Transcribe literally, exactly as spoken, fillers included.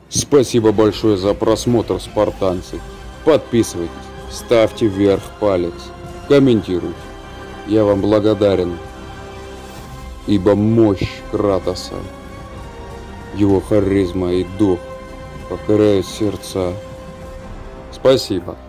Спасибо большое за просмотр, спартанцы. Подписывайтесь, ставьте вверх палец, комментируйте. Я вам благодарен, ибо мощь Кратоса, его харизма и дух покоряют сердца. Спасибо.